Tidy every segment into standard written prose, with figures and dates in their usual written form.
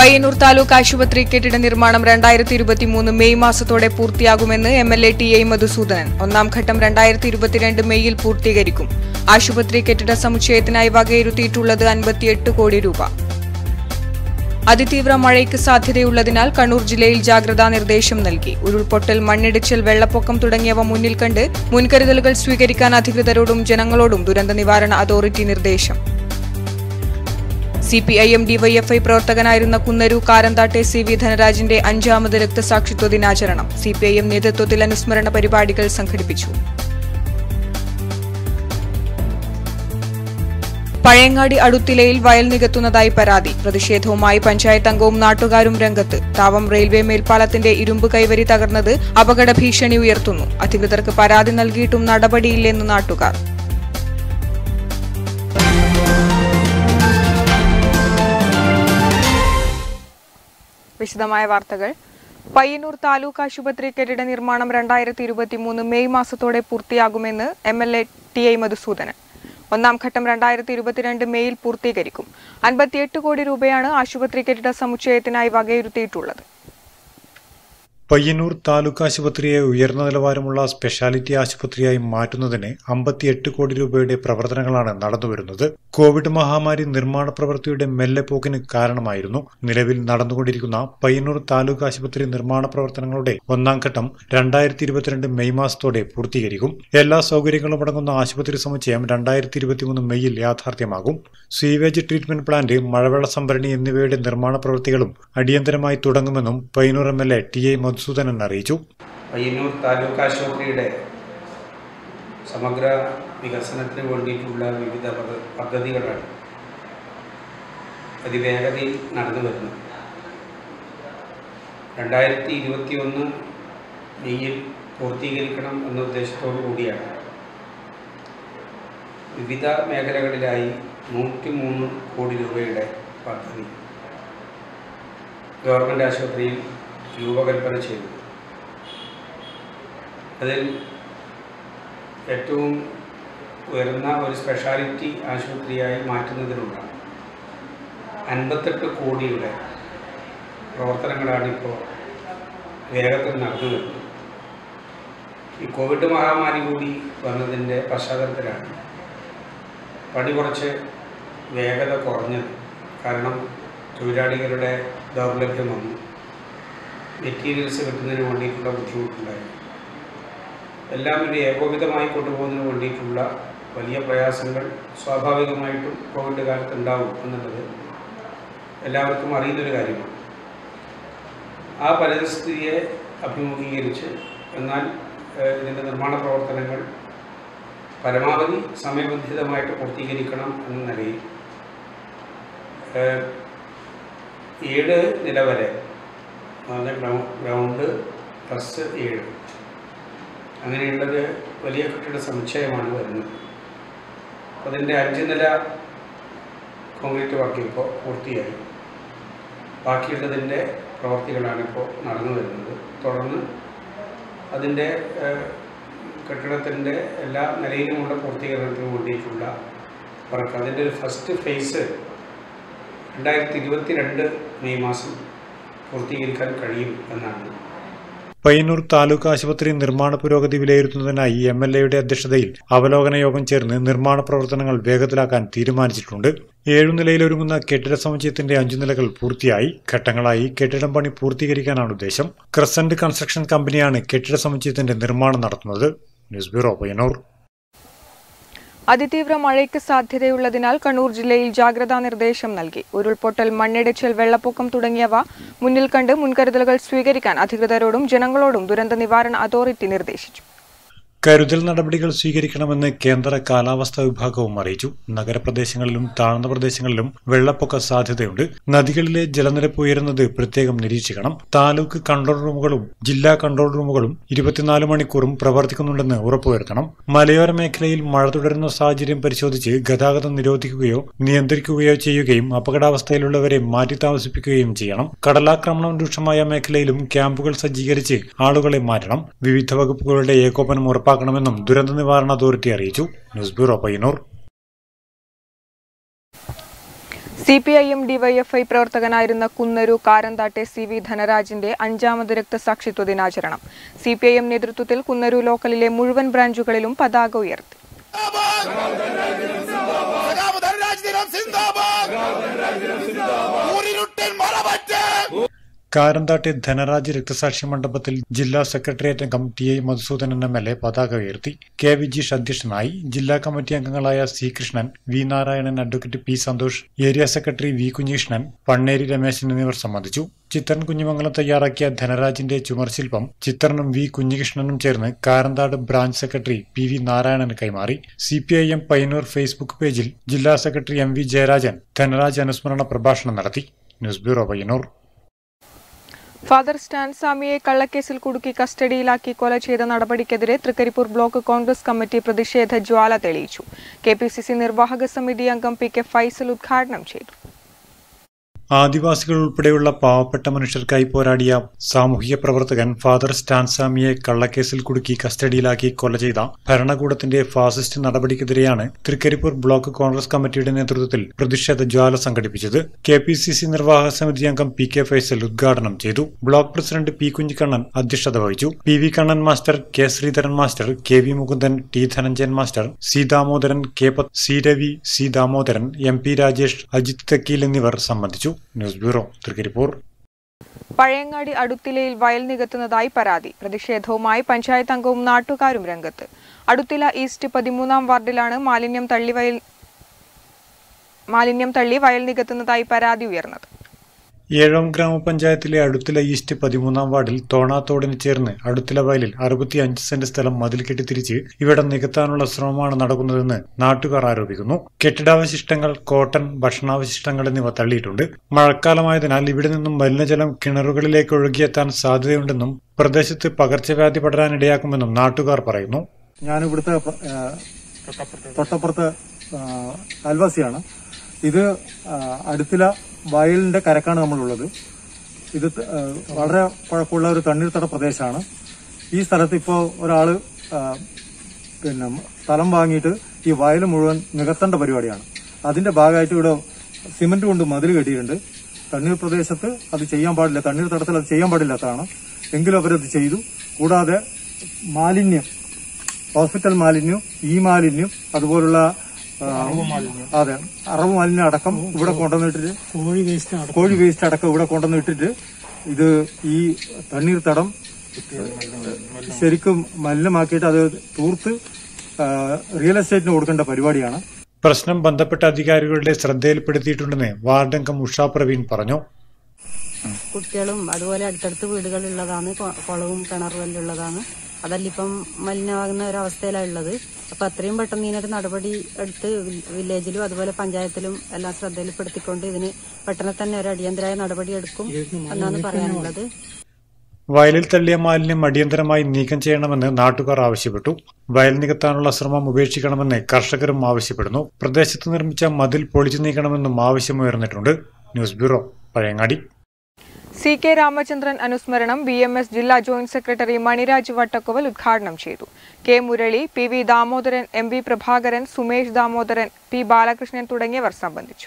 Payyanur taluk ആശുപത്രി കെട്ടിട നിർമ്മാണം 2023 മെയ് മാസത്തോടെ പൂർത്തിയാകുമെന്ന് MLA TA മധുസൂദനൻ. ഒന്നാം ഘട്ടം 2022 മെയ്യിൽ പൂർത്തീകരിക്കും. ആശുപത്രി കെട്ടിട സമുച്ചയത്തിനായി വകയിരുത്തിയിട്ടുള്ളത് 58 കോടി രൂപ. അതിതീവ്ര മഴയ്ക്ക് സാധ്യതയുള്ളതിനാൽ കണ്ണൂർ ജില്ലയിൽ ജാഗ്രതാ നിർദ്ദേശം നൽകി. ഉരുൾപൊട്ടൽ, മണ്ണിടിച്ചിൽ, വെള്ളപ്പൊക്കം തുടങ്ങിയവ മുന്നിൽ കണ്ട് മുൻകരുതലുകൾ സ്വീകരിക്കാൻ അധികൃതരോടും ജനങ്ങളോടും ദുരന്ത നിവാരണ അതോറിറ്റി നിർദ്ദേശം. CPIM DYFI പ്രവർത്തകനായിരുന്ന കുന്നരു കാരന്താട്ടെ CV ധനരാജിന്റെ 5ാമത് രക്തസാക്ഷിത്വ ദിനാചരണം. CPIM നേതൃത്വത്തിൽ അനുസ്മരണ പരിപാടികൾ സംഘടിപ്പിച്ചു. പഴയങ്ങാടി അടുത്തിലയിൽ വയൽ നികത്തുന്നതായി പരാതി. പ്രതിഷേധവുമായി പഞ്ചായത്ത് അംഗവും നാട്ടുകാരും രംഗത്ത്. താവം റെയിൽവേ മേൽപ്പാലത്തിന്റെ ഇരുമ്പ് കൈവരി തകർന്നത് അപകട ഭീഷണി ഉയർത്തുന്നു. അധികൃതർക്ക് പരാതി നൽകിയിട്ടും നടപടിയില്ലെന്ന് നാട്ടുകാർ. വിശദമായ വാർത്തകൾ. പയ്യന്നൂർ താലൂക്ക് ആശുപത്രി കെട്ടിട നിർമ്മാണം 2023 മെയ് മാസത്തോടെ പൂർത്തിയാകുമെന്ന് MLA TA മധുസൂദനൻ. ഒന്നാം ഘട്ടം 2022 മെയ്യിൽ പൂർത്തീകരിക്കും. 58 കോടി രൂപയാണ് ആശുപത്രി കെട്ടിട സമുച്ചയത്തിനായി വകയിരുത്തിയിട്ടുള്ളത്. പയ്യന്നൂർ താലൂക്ക് ആശുപത്രിയെ ഉയർന്ന നിലവാരമുള്ള സ്പെഷ്യാലിറ്റി ആശുപത്രിയായി മാറ്റുന്നതിന് 58 കോടി രൂപയുടെ പ്രവർത്തനങ്ങളാണ് നടന്നുവരുന്നത്. കോവിഡ് മഹാമാരി നിർമ്മാണ പ്രവൃത്തിയുടെ മെല്ലെപ്പോക്കിന് കാരണമായിരുന്നു. നിലവിൽ നടന്നുകൊണ്ടിരിക്കുന്ന പയ്യന്നൂർ താലൂക്ക് ആശുപത്രി നിർമ്മാണ പ്രവർത്തനങ്ങളുടെ ഒന്നാം ഘട്ടം 2022 മെയ് മാസത്തോടെ പൂർത്തീകരിക്കും. എല്ലാ സൗകര്യങ്ങളും അടങ്ങുന്ന ആശുപത്രി സമുച്ചയം 2023 മെയ്യിൽ യാഥാർത്ഥ്യമാകും. സ്വീവേജ് ട്രീറ്റ്മെന്റ് പ്ലാന്റ്, മഴവെള്ള സംഭരണി എന്നിവയുടെ നിർമ്മാണ പ്രവൃത്തികളും അടിയന്തരമായി തുടങ്ങുമെന്നും പയ്യന്നൂർ MLA TA മധുസൂദനൻ അറിയിച്ചു. പയ്യന്നൂർ താലൂക്ക് ആശുപത്രിയുടെ സമഗ്ര വികസനത്തിന് വേണ്ടിയിട്ടുള്ള വിവിധ പദ്ധതികളാണ് അതിവേഗതയിൽ നടന്നു വരുന്നത്. 2021 മെയ്യിൽ പൂർത്തീകരിക്കണം എന്ന ഉദ്ദേശത്തോടു കൂടിയാണ് വിവിധ മേഖലകളിലായി 103 കോടി രൂപയുടെ പദ്ധതി ഗവൺമെൻറ് ആശുപത്രിയിൽ രൂപകൽപ്പന ചെയ്തു. അതിൽ ഏറ്റവും ഉയർന്ന ഒരു സ്പെഷ്യാലിറ്റി ആശുപത്രിയായി മാറ്റുന്നതിനുള്ള 58 കോടിയുടെ പ്രവർത്തനങ്ങളാണിപ്പോൾ വേഗത്തിൽ നടന്നു വരുന്നത്. ഈ കോവിഡ് മഹാമാരി കൂടി വന്നതിൻ്റെ പശ്ചാത്തലത്തിലാണ് പണി കുറച്ച് വേഗത കുറഞ്ഞത്. കാരണം തൊഴിലാളികളുടെ ദൗർലഭ്യം വന്നു, മെറ്റീരിയൽസ് കിട്ടുന്നതിന് വേണ്ടിയിട്ടുള്ള ബുദ്ധിമുട്ടുണ്ടായി. എല്ലാം ഒരു ഏകോപിതമായി കൊണ്ടുപോകുന്നതിന് വേണ്ടിയിട്ടുള്ള വലിയ പ്രയാസങ്ങൾ സ്വാഭാവികമായിട്ടും കോവിഡ് കാലത്ത് ഉണ്ടാവും എന്നുള്ളത് എല്ലാവർക്കും അറിയുന്നൊരു കാര്യമാണ്. ആ പരിസ്ഥിതിയെ അഭിമുഖീകരിച്ച് എന്നാൽ ഇതിൻ്റെ നിർമ്മാണ പ്രവർത്തനങ്ങൾ പരമാവധി സമയബന്ധിതമായിട്ട് പൂർത്തീകരിക്കണം എന്ന നിലയിൽ 7 നില വരെ, ഗ്രൗണ്ട് +7 അങ്ങനെയുള്ളത് വലിയ കെട്ടിട സമുച്ചയമാണ് വരുന്നത്. അതിൻ്റെ 5 നില കോൺക്രീറ്റ് വർക്ക് ഇപ്പോൾ പൂർത്തിയായി. ബാക്കിയുള്ളതിൻ്റെ പ്രവർത്തികളാണിപ്പോൾ നടന്നു വരുന്നത്. തുടർന്ന് അതിൻ്റെ കെട്ടിടത്തിൻ്റെ എല്ലാ നിലയിലുമുള്ള പൂർത്തീകരണത്തിന് വേണ്ടിയിട്ടുള്ള വർക്ക്, അതിൻ്റെ ഒരു ഫസ്റ്റ് ഫേസ് 2022 മെയ് മാസം പൂർത്തീകരിക്കാൻ കഴിയും എന്നാണ്. പയ്യന്നൂർ താലൂക്ക് ആശുപത്രി നിർമ്മാണ പുരോഗതി വിലയിരുത്തുന്നതിനായി MLAയുടെ അധ്യക്ഷതയിൽ അവലോകന യോഗം ചേർന്ന് നിർമ്മാണ പ്രവർത്തനങ്ങൾ വേഗത്തിലാക്കാൻ തീരുമാനിച്ചിട്ടുണ്ട്. 7 നിലയിലൊരുങ്ങുന്ന കെട്ടിട സമുച്ചയത്തിന്റെ 5 നിലകൾ പൂർത്തിയായി. ഘട്ടങ്ങളായി കെട്ടിടം പണി പൂർത്തീകരിക്കാനാണ് ഉദ്ദേശം. ക്രസന്റ് കൺസ്ട്രക്ഷൻ കമ്പനിയാണ് കെട്ടിട സമുച്ചയത്തിന്റെ നിർമ്മാണം നടത്തുന്നത്. News bureau, Payyanur. അതിതീവ്ര മഴയ്ക്ക് സാധ്യതയുള്ളതിനാൽ കണ്ണൂർ ജില്ലയിൽ ജാഗ്രതാ നിർദ്ദേശം നൽകി. ഉരുൾപൊട്ടൽ, മണ്ണിടിച്ചിൽ, വെള്ളപ്പൊക്കം തുടങ്ങിയവ മുന്നിൽ കണ്ട് മുൻകരുതലുകൾ സ്വീകരിക്കാൻ അധികൃതരോടും ജനങ്ങളോടും ദുരന്ത നിവാരണ അതോറിറ്റി നിർദ്ദേശിച്ചു. കരുതൽ നടപടികൾ സ്വീകരിക്കണമെന്ന് കേന്ദ്ര കാലാവസ്ഥാ വിഭാഗവും അറിയിച്ചു. നഗരപ്രദേശങ്ങളിലും താഴ്ന്ന പ്രദേശങ്ങളിലും വെള്ളപ്പൊക്ക സാധ്യതയുണ്ട്. നദികളിലെ ജലനിരപ്പ് ഉയരുന്നത് പ്രത്യേകം നിരീക്ഷിക്കണം. താലൂക്ക് കൺട്രോൾ റൂമുകളും ജില്ലാ കൺട്രോൾ റൂമുകളും 24 മണിക്കൂറും പ്രവർത്തിക്കുന്നുണ്ടെന്ന് ഉറപ്പുവരുത്തണം. മലയോര മേഖലയിൽ മഴ തുടരുന്ന സാഹചര്യം പരിശോധിച്ച് ഗതാഗതം നിരോധിക്കുകയോ നിയന്ത്രിക്കുകയോ ചെയ്യുകയും അപകടാവസ്ഥയിലുള്ളവരെ മാറ്റി താമസിപ്പിക്കുകയും ചെയ്യണം. കടലാക്രമണം രൂക്ഷമായ മേഖലയിലും ക്യാമ്പുകൾ സജ്ജീകരിച്ച് ആളുകളെ മാറ്റണം. വിവിധ വകുപ്പുകളുടെ ഏകോപനം ഉറപ്പാക്കണമെന്നും ദുരന്ത നിവാരണ അതോറിറ്റി അറിയിച്ചു. News bureau, Payyanur. CPIM DYFI പ്രവർത്തകനായിരുന്ന കുന്നരു കാരന്താട്ടെ CV ധനരാജിന്റെ 5ാമത് രക്തസാക്ഷിത്വ ദിനാചരണം. CPIM നേതൃത്വത്തിൽ കുന്നരു ലോക്കലിലെ മുഴുവൻ ബ്രാഞ്ചുകളിലും പതാക ഉയർത്തി. കാരന്താട്ടെ ധനരാജ് രക്തസാക്ഷി മണ്ഡപത്തിൽ ജില്ലാ സെക്രട്ടേറിയറ്റ് അംഗം TI മധുസൂദനൻ MLA പതാക ഉയർത്തി. K. വിജീഷ് അധ്യക്ഷനായി. ജില്ലാ കമ്മിറ്റി അംഗങ്ങളായ C. Krishnan, V. Narayanan, advocate P. Santhosh, area secretary V. Kunhikrishnan, Panneri Rameshan എന്നിവർ സംബന്ധിച്ചു. ചിത്രൻ കുഞ്ഞുമംഗലം തയ്യാറാക്കിയ ധനരാജിന്റെ ചുമർശില്പം ചിത്രനും V. കുഞ്ഞികൃഷ്ണനും ചേർന്ന് കാരന്താട് ബ്രാഞ്ച് സെക്രട്ടറി PV നാരായണന് കൈമാറി. CPIM പയ്യന്നൂർ ഫേസ്ബുക്ക് പേജിൽ ജില്ലാ സെക്രട്ടറി MV ജയരാജൻ ധനരാജ് അനുസ്മരണ പ്രഭാഷണം നടത്തി. News bureau Payyanur. Father Stan സ്വാമിയെ കള്ളക്കേസിൽ കുടുക്കി കസ്റ്റഡിയിലാക്കി കൊല ചെയ്ത നടപടിക്കെതിരെ തൃക്കരിപ്പൂർ ബ്ലോക്ക് കോൺഗ്രസ് കമ്മിറ്റി പ്രതിഷേധ ജ്വാല തെളിയിച്ചു. KPCC നിർവാഹക സമിതി അംഗം PK ഫൈസൽ ഉദ്ഘാടനം ചെയ്തു. ആദിവാസികൾ ഉൾപ്പെടെയുള്ള പാവപ്പെട്ട മനുഷ്യർക്കായി പോരാടിയ സാമൂഹിക പ്രവർത്തകൻ ഫാദർ സ്റ്റാൻ സ്വാമിയെ കള്ളക്കേസിൽ കുടുക്കി കസ്റ്റഡിയിലാക്കി കൊല ചെയ്ത ഭരണകൂടത്തിന്റെ ഫാസിസ്റ്റ് നടപടിക്കെതിരെയാണ് തൃക്കരിപ്പൂർ ബ്ലോക്ക് കോൺഗ്രസ് കമ്മിറ്റിയുടെ നേതൃത്വത്തിൽ പ്രതിഷേധ ജ്വാല സംഘടിപ്പിച്ചത്. KPCC നിർവാഹക സമിതി അംഗം PK ഫൈസൽ ഉദ്ഘാടനം ചെയ്തു. Block president P. കുഞ്ഞിക്കണ്ണൻ അധ്യക്ഷത വഹിച്ചു. PV Kannan master, K. Sreedharan master, KV Mukundan, T. Dhananjayan master, C. Damodaran, K. C. Ravi, C. Damodaran, MP. Rajesh, Ajith Thakkeel എന്നിവർ സംബന്ധിച്ചു. News bureau Thrikaripur. പഴയങ്ങാടി അടുത്തിലയിൽ വയൽ നികത്തുന്നതായി പരാതി. പ്രതിഷേധവുമായി പഞ്ചായത്ത് അംഗവും നാട്ടുകാരും രംഗത്ത്. അടുത്തില ഈസ്റ്റ് 13ാം വാർഡിലാണ് മാലിന്യം തള്ളി വയൽ നികത്തുന്നതായി പരാതി ഉയർന്നത്. ഏഴോം ഗ്രാമപഞ്ചായത്തിലെ അടുത്തില ഈസ്റ്റ് 13ാം വാർഡിൽ തോണാത്തോടിന് ചേർന്ന് അടുത്തില വയലിൽ 65 സെന്റ് സ്ഥലം മതിൽ കെട്ടിത്തിരിച്ച് ഇവിടം നികത്താനുള്ള ശ്രമമാണ് നടക്കുന്നതെന്ന് നാട്ടുകാർ ആരോപിക്കുന്നു. കെട്ടിടാവശിഷ്ടങ്ങൾ, കോട്ടൺ, ഭക്ഷണാവശിഷ്ടങ്ങൾ എന്നിവ തള്ളിയിട്ടുണ്ട്. മഴക്കാലമായതിനാൽ ഇവിടെ നിന്നും മലിനജലം കിണറുകളിലേക്ക് ഒഴുകിയെത്താൻ സാധ്യതയുണ്ടെന്നും പ്രദേശത്ത് പകർച്ചവ്യാധി പടരാനിടയാക്കുമെന്നും നാട്ടുകാർ പറയുന്നു. ഞാൻ ഇവിടുത്തെ തൊട്ടപ്പുറത്ത് അയൽവാസിയാണ്. ഇത് അടുത്തില വയലിന്റെ കരക്കാണ് നമ്മളുള്ളത്. ഇത് വളരെ പഴക്കമുള്ള ഒരു തണ്ണീർത്തട പ്രദേശമാണ്. ഈ സ്ഥലത്ത് ഇപ്പോൾ ഒരാള് സ്ഥലം വാങ്ങിയിട്ട് ഈ വയൽ മുഴുവൻ നികത്തേണ്ട പരിപാടിയാണ്. അതിന്റെ ഭാഗമായിട്ട് ഇവിടെ സിമന്റ് കൊണ്ട് മതിൽ കെട്ടിയിട്ടുണ്ട്. തണ്ണീർ പ്രദേശത്ത് അത് ചെയ്യാൻ പാടില്ല, തണ്ണീർത്തടത്തിൽ അത് ചെയ്യാൻ പാടില്ലാത്തതാണ്. എങ്കിലും അവരത് ചെയ്തു. കൂടാതെ മാലിന്യം, ഹോസ്പിറ്റൽ മാലിന്യം, ഈ മാലിന്യം, അതുപോലുള്ള അതെ അറവ് മാലിന്യം അടക്കം ഇവിടെ കൊണ്ടുവന്നിട്ടിട്ട് കോഴി വേസ്റ്റ് അടക്കം ഇവിടെ കൊണ്ടുവന്നിട്ടിട്ട് ഇത് ഈ തണ്ണീർത്തടം ശരിക്കും മലിനമാക്കിയിട്ട് അത് തൂർത്ത് റിയൽ എസ്റ്റേറ്റിന് കൊടുക്കേണ്ട പരിപാടിയാണ്. പ്രശ്നം ബന്ധപ്പെട്ട അധികാരികളുടെ ശ്രദ്ധയിൽപ്പെടുത്തിയിട്ടുണ്ടെന്ന് വാർഡംഗം ഉഷാ പ്രവീൺ പറഞ്ഞു. കുട്ടികളും അതുപോലെ അടുത്തടുത്ത് വീടുകളുള്ളതാണ്, കുളവും കിണറും ഉള്ളതാണ്. അതല്ലിപ്പം മലിനമാകുന്ന ഒരവസ്ഥയിലാണ് ഉള്ളത്. അപ്പൊ അത്രയും പെട്ടെന്ന് ഇതിനൊരു നടപടി എടുത്ത് വില്ലേജിലും അതുപോലെ പഞ്ചായത്തിലും എല്ലാം ശ്രദ്ധയിൽപ്പെടുത്തിക്കൊണ്ട് ഇതിന് പെട്ടെന്ന് തന്നെ ഒരു അടിയന്തരമായ നടപടി എടുക്കും എന്നാണ് പറയാനുള്ളത്. വയലിൽ തള്ളിയ മാലിന്യം അടിയന്തരമായി നീക്കം ചെയ്യണമെന്ന് നാട്ടുകാർ ആവശ്യപ്പെട്ടു. വയൽ നികത്താനുള്ള ശ്രമം ഉപേക്ഷിക്കണമെന്ന് കർഷകരും ആവശ്യപ്പെടുന്നു. പ്രദേശത്ത് നിർമ്മിച്ച മതിൽ പൊളിച്ചു നീക്കണമെന്നും ആവശ്യമുയർന്നിട്ടുണ്ട്. News bureau Pazhayangadi. CK Ramachandran അനുസ്മരണം BMS ജില്ലാ ജോയിന്റ് സെക്രട്ടറി മണിരാജ് വട്ടക്കുവൽ ഉദ്ഘാടനം ചെയ്തു. K. Murali, PV Damodaran, MV Prabhakaran, Sumesh Damodaran, P. Balakrishnan തുടങ്ങിയവർ സംബന്ധിച്ചു.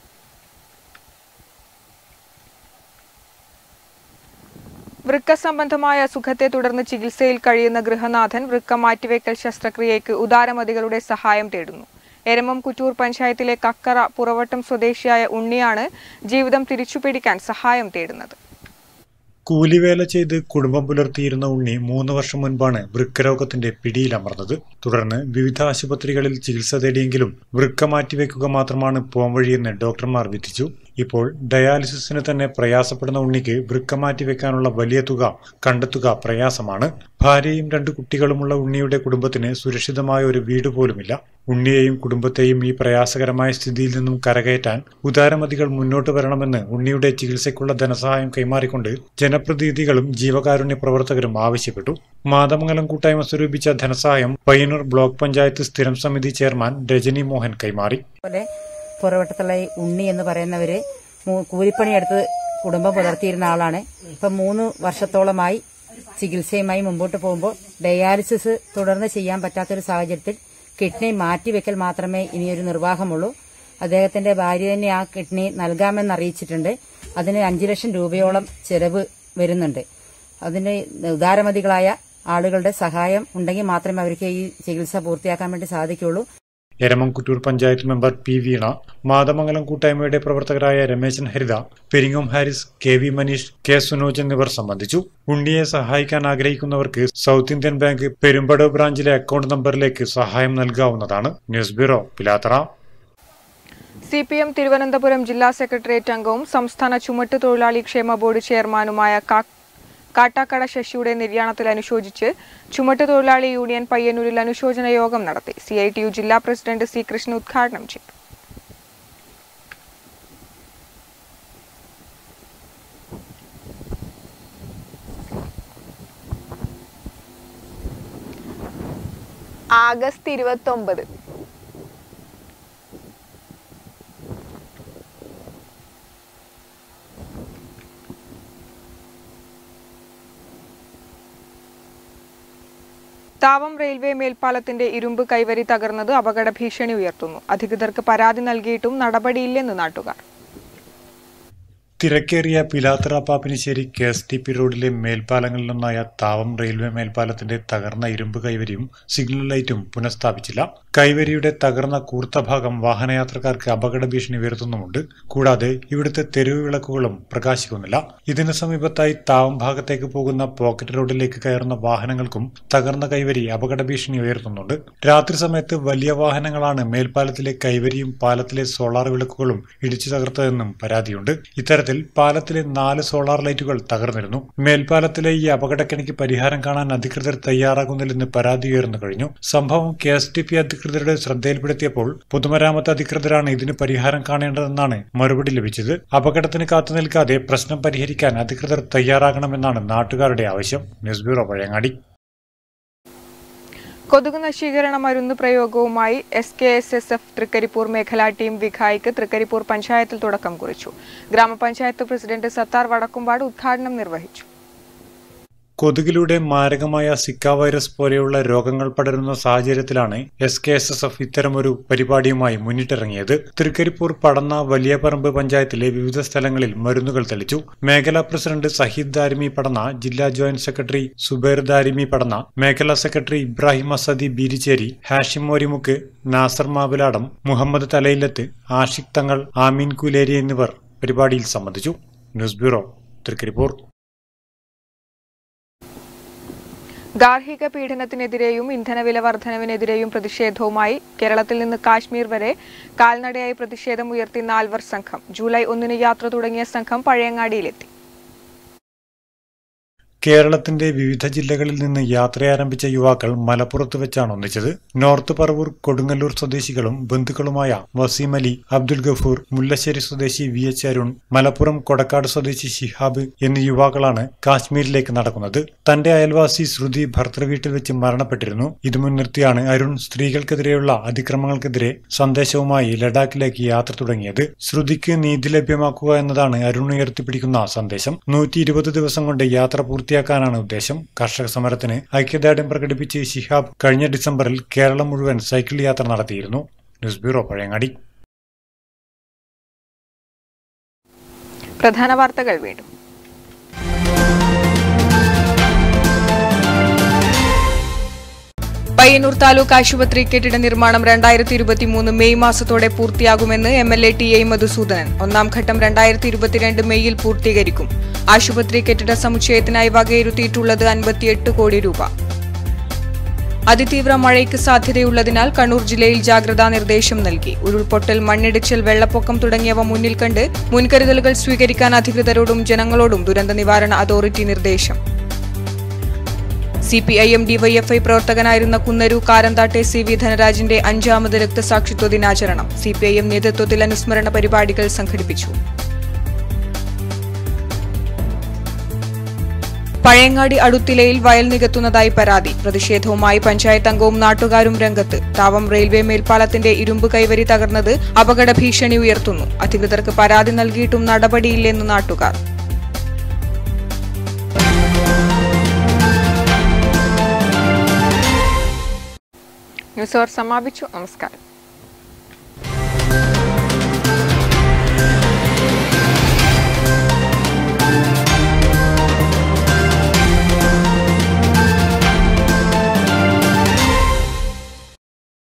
വൃക്ക സംബന്ധമായ അസുഖത്തെ തുടർന്ന് ചികിത്സയിൽ കഴിയുന്ന ഗൃഹനാഥൻ വൃക്ക മാറ്റിവെക്കൽ ശസ്ത്രക്രിയയ്ക്ക് ഉദാരമതികളുടെ സഹായം തേടുന്നു. എരമം കുറ്റൂർ പഞ്ചായത്തിലെ കക്കറ പുറവട്ടം സ്വദേശിയായ ഉണ്ണിയാണ് ജീവിതം തിരിച്ചുപിടിക്കാൻ സഹായം തേടുന്നത്. കൂലിവേല ചെയ്ത് കുടുംബം പുലർത്തിയിരുന്ന ഉണ്ണി 3 വർഷം മുൻപാണ് വൃക്കരോഗത്തിന്റെ പിടിയിലമർന്നത്. തുടർന്ന് വിവിധ ആശുപത്രികളിൽ ചികിത്സ തേടിയെങ്കിലും വൃക്ക മാറ്റിവെക്കുക മാത്രമാണ് പോംവഴിയെന്ന് ഡോക്ടർമാർ വിധിച്ചു. ഇപ്പോൾ ഡയാലിസിസിന് തന്നെ പ്രയാസപ്പെടുന്ന ഉണ്ണിക്ക് വൃക്ക മാറ്റിവെക്കാനുള്ള വലിയ തുക കണ്ടെത്തുക പ്രയാസമാണ്. ഭാര്യയും 2 കുട്ടികളുമുള്ള ഉണ്ണിയുടെ കുടുംബത്തിന് സുരക്ഷിതമായ ഒരു വീട് പോലുമില്ല. ഉണ്ണിയെയും കുടുംബത്തെയും ഈ പ്രയാസകരമായ സ്ഥിതിയിൽ നിന്നും കരകയറ്റാൻ ഉദാരമതികൾ മുന്നോട്ട് വരണമെന്ന് ഉണ്ണിയുടെ ചികിത്സയ്ക്കുള്ള ധനസഹായം കൈമാറിക്കൊണ്ട് ജനപ്രതിനിധികളും ജീവകാരുണ്യ പ്രവർത്തകരും ആവശ്യപ്പെട്ടു. മാതമംഗലം കൂട്ടായ്മ സ്വരൂപിച്ച ധനസഹായം പയ്യന്നൂർ ബ്ലോക്ക് പഞ്ചായത്ത് സ്ഥിരം സമിതി ചെയർമാൻ രജനി മോഹൻ കൈമാറി. പുറവട്ടത്തുള്ള ഉണ്ണി എന്ന് പറയുന്നവര് കൂലിപ്പണിയെടുത്ത് കുടുംബം പുലർത്തിയിരുന്ന ആളാണ്. ഇപ്പം 3 വർഷത്തോളമായി ചികിത്സയുമായി മുമ്പോട്ട് പോകുമ്പോൾ ഡയാലിസിസ് തുടർന്ന് ചെയ്യാൻ പറ്റാത്തൊരു സാഹചര്യത്തിൽ കിഡ്നി മാറ്റിവെക്കൽ മാത്രമേ ഇനിയൊരു നിർവാഹമുള്ളൂ. അദ്ദേഹത്തിന്റെ ഭാര്യ തന്നെ ആ കിഡ്നി നൽകാമെന്ന് അറിയിച്ചിട്ടുണ്ട്. അതിന് 5 ലക്ഷം രൂപയോളം ചെലവ് വരുന്നുണ്ട്. അതിന് ഉദാരമതികളായ ആളുകളുടെ സഹായം ഉണ്ടെങ്കിൽ മാത്രമേ അവർക്ക് ഈ ചികിത്സ പൂർത്തിയാക്കാൻ വേണ്ടി സാധിക്കുള്ളൂ. എരമംകുറ്റൂർ പഞ്ചായത്ത് മെമ്പർ പി വീണ, മാതമംഗലം കൂട്ടായ്മയുടെ പ്രവർത്തകരായ Rameshan Haritha, Peringome Haris, K V Maneesh, K Sunoj എന്നിവർ സംബന്ധിച്ചു. ഉണ്ണിയെ സഹായിക്കാൻ ആഗ്രഹിക്കുന്നവർക്ക് സൗത്ത് ഇന്ത്യൻ ബാങ്ക് പെരുമ്പടവ് ബ്രാഞ്ചിലെ അക്കൗണ്ട് നമ്പറിലേക്ക് സഹായം നൽകാവുന്നതാണ്. News bureau, Pilathara. CPM Thiruvananthapuram ജില്ലാ സെക്രട്ടേറിയറ്റ് അംഗവും സംസ്ഥാന ചുമട്ട് തൊഴിലാളി ക്ഷേമ ബോർഡ് ചെയർമാനുമായ കാട്ടാക്കട ശശിയുടെ നിര്യാണത്തിൽ അനുശോചിച്ച് ചുമട്ട് തൊഴിലാളി യൂണിയൻ പയ്യന്നൂരിൽ അനുശോചന യോഗം നടത്തി. CITU ജില്ലാ പ്രസിഡന്റ് C കൃഷ്ണൻ ഉദ്ഘാടനം ചെയ്തു. ആഗസ്റ്റ് 29 താവം റെയിൽവേ മേൽപ്പാലത്തിന്റെ ഇരുമ്പ് കൈവരി തകർന്നത് അപകട ഭീഷണി ഉയർത്തുന്നു. അധികൃതർക്ക് പരാതി നൽകിയിട്ടും നടപടിയില്ലെന്ന് നാട്ടുകാർ. തിരക്കേറിയ പിലാത്തറ പാപ്പിനിശ്ശേരി KSTP റോഡിലെ മേൽപ്പാലങ്ങളിലൊന്നായ താവം റെയിൽവേ മേൽപ്പാലത്തിന്റെ തകർന്ന ഇരുമ്പ് കൈവരിയും സിഗ്നൽ ലൈറ്റും പുനഃസ്ഥാപിച്ചില്ല. കൈവരിയുടെ തകർന്ന കൂർത്ത ഭാഗം വാഹനയാത്രക്കാർക്ക് അപകട ഭീഷണി ഉയർത്തുന്നുമുണ്ട്. കൂടാതെ ഇവിടുത്തെ തെരുവ് വിളക്കുകളും പ്രകാശിക്കുന്നില്ല. ഇതിന് സമീപത്തായി താവം ഭാഗത്തേക്ക് പോകുന്ന പോക്കറ്റ് റോഡിലേക്ക് കയറുന്ന വാഹനങ്ങൾക്കും തകർന്ന കൈവരി അപകട ഭീഷണി ഉയർത്തുന്നുണ്ട്. രാത്രി സമയത്ത് വലിയ വാഹനങ്ങളാണ് മേൽപ്പാലത്തിലെ കൈവരിയും പാലത്തിലെ സോളാർ വിളക്കുകളും ഇടിച്ചു തകർത്തതെന്നും പരാതിയുണ്ട്. ഇത്തരത്തിൽ പാലത്തിലെ 4 സോളാർ ലൈറ്റുകൾ തകർന്നിരുന്നു. മേൽപ്പാലത്തിലെ ഈ അപകടക്കെണിക്ക് പരിഹാരം കാണാൻ അധികൃതർ തയ്യാറാകുന്നില്ലെന്ന് പരാതി ഉയർന്നു കഴിഞ്ഞു. സംഭവം KSTP അധികൃതരുടെ ശ്രദ്ധയിൽപ്പെടുത്തിയപ്പോൾ പൊതുമരാമത്ത് അധികൃതരാണ് ഇതിന് പരിഹാരം കാണേണ്ടതെന്നാണ് മറുപടി ലഭിച്ചത്. അപകടത്തിന് കാത്തുനിൽക്കാതെ പ്രശ്നം പരിഹരിക്കാൻ അധികൃതർ തയ്യാറാകണമെന്നാണ് നാട്ടുകാരുടെ ആവശ്യം. News bureau, Pazhayangadi. കൊതുക് നശീകരണ മരുന്ന് പ്രയോഗവുമായി SKSSF തൃക്കരിപ്പൂർ മേഖലാ ടീം വിഖായിക്ക് തൃക്കരിപ്പൂർ പഞ്ചായത്തിൽ തുടക്കം കുറിച്ചു. ഗ്രാമപഞ്ചായത്ത് പ്രസിഡന്റ് സത്താർ വടക്കുംപാട് ഉദ്ഘാടനം നിർവഹിച്ചു. കൊതുകിലൂടെ മാരകമായ സിക്ക വൈറസ് പോലെയുള്ള രോഗങ്ങൾ പടരുന്ന സാഹചര്യത്തിലാണ് SKSSF ഇത്തരമൊരു പരിപാടിയുമായി മുന്നിട്ടിറങ്ങിയത്. തൃക്കരിപ്പൂർ, പടന്ന, വലിയപറമ്പ് പഞ്ചായത്തിലെ വിവിധ സ്ഥലങ്ങളിൽ മരുന്നുകൾ തെളിച്ചു. മേഖലാ പ്രസിഡന്റ് സഹീദ് ദാരിമി പടന്ന, ജില്ലാ ജോയിന്റ് സെക്രട്ടറി സുബൈർ ദാരിമി പടന്ന, മേഖലാ സെക്രട്ടറി ഇബ്രാഹിം അസദി ബീരിച്ചേരി, ഹാഷിം മോരിമുക്ക്, നാസർ മാവിലാടം, മുഹമ്മദ് തലയിലത്ത്, ആഷിഖ് തങ്ങൾ, ആമീൻ കുലേരി എന്നിവർ പരിപാടിയിൽ സംബന്ധിച്ചു. News bureau, Thrikaripur. ഗാർഹിക പീഡനത്തിനെതിരെയും ഇന്ധനവില വർധനവിനെതിരെയും പ്രതിഷേധവുമായി കേരളത്തിൽ നിന്ന് കാശ്മീർ വരെ കാൽനടയായി പ്രതിഷേധമുയർത്തി നാൽവർ സംഘം. ജൂലൈ 1 യാത്ര തുടങ്ങിയ സംഘം പഴയങ്ങാടിയിലെത്തി. കേരളത്തിന്റെ വിവിധ ജില്ലകളിൽ നിന്ന് യാത്രയാരംഭിച്ച യുവാക്കൾ മലപ്പുറത്ത് വെച്ചാണ് ഒന്നിച്ചത്. നോർത്ത് പറവൂർ, കൊടുങ്ങല്ലൂർ സ്വദേശികളും ബന്ധുക്കളുമായ വസീം അലി, അബ്ദുൽ ഗഫൂർ, മുല്ലശ്ശേരി സ്വദേശി VH അരുൺ, മലപ്പുറം കൊടക്കാട് സ്വദേശി ശിഹാബ് എന്നീ യുവാക്കളാണ് കാശ്മീരിലേക്ക് നടക്കുന്നത്. തന്റെ അയൽവാസി ശ്രുതി ഭർത്തൃവീട്ടിൽ വെച്ച് മരണപ്പെട്ടിരുന്നു. ഇത് മുൻനിർത്തിയാണ് അരുൺ സ്ത്രീകൾക്കെതിരെയുള്ള അതിക്രമങ്ങൾക്കെതിരെ സന്ദേശവുമായി ലഡാക്കിലേക്ക് യാത്ര തുടങ്ങിയത്. ശ്രുതിക്ക് നീതി ലഭ്യമാക്കുക എന്നതാണ് അരുൺ ഉയർത്തിപ്പിടിക്കുന്ന സന്ദേശം. 120 ദിവസം കൊണ്ട് യാത്ര പൂർത്തിയാക്കാനാണ് ഉദ്ദേശം. കർഷക സമരത്തിന് ഐക്യദാർഢ്യം പ്രകടിപ്പിച്ച് ശിഹാബ് കഴിഞ്ഞ ഡിസംബറിൽ കേരളം മുഴുവൻ സൈക്കിൾ യാത്ര നടത്തിയിരുന്നു. News bureau, Pazhayangadi. പ്രധാന വാർത്തകൾ വീണ്ടും. പയ്യന്നൂർ താലൂക്ക് ആശുപത്രി കെട്ടിട നിർമ്മാണം 2023 മെയ് മാസത്തോടെ പൂർത്തിയാകുമെന്ന് MLA TA മധുസൂദനൻ. 1ാം ഘട്ടം 2022 മെയ്യിൽ പൂർത്തീകരിക്കും. ആശുപത്രി കെട്ടിട സമുച്ചയത്തിനായി വകയിരുത്തിയിട്ടുള്ളത് 58 കോടി രൂപ. അതിതീവ്ര മഴയ്ക്ക് സാധ്യതയുള്ളതിനാൽ കണ്ണൂർ ജില്ലയിൽ ജാഗ്രതാ നിർദ്ദേശം നൽകി. ഉരുൾപൊട്ടൽ, മണ്ണിടിച്ചിൽ, വെള്ളപ്പൊക്കം തുടങ്ങിയവ മുന്നിൽ കണ്ട് മുൻകരുതലുകൾ സ്വീകരിക്കാൻ അധികൃതരോടും ജനങ്ങളോടും ദുരന്ത നിവാരണ അതോറിറ്റി നിർദ്ദേശം. CPIM DYFI പ്രവർത്തകനായിരുന്ന കുന്നരു കാരന്താട്ടെ CV ധനരാജിന്റെ 5ാമത് രക്തസാക്ഷിത്വ ദിനാചരണം. CPIM നേതൃത്വത്തിൽ അനുസ്മരണ പരിപാടികൾ സംഘടിപ്പിച്ചു. പഴയങ്ങാടി അടുത്തിലയിൽ വയൽ നികത്തുന്നതായി പരാതി. പ്രതിഷേധവുമായി പഞ്ചായത്ത് അംഗവും നാട്ടുകാരും രംഗത്ത്. താവം റെയിൽവേ മേൽപ്പാലത്തിന്റെ ഇരുമ്പ് കൈവരി തകർന്നത് അപകട ഭീഷണി ഉയർത്തുന്നു. അധികൃതർക്ക് പരാതി നൽകിയിട്ടും നടപടിയില്ലെന്ന് നാട്ടുകാർ. ന്യൂസ് അവർ സമാപിച്ചു. നമസ്കാരം.